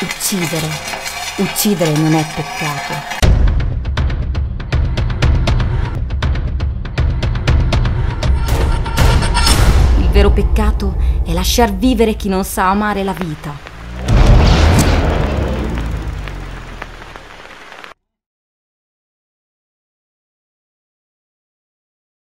Uccidere non è peccato. Il vero peccato è lasciar vivere chi non sa amare la vita.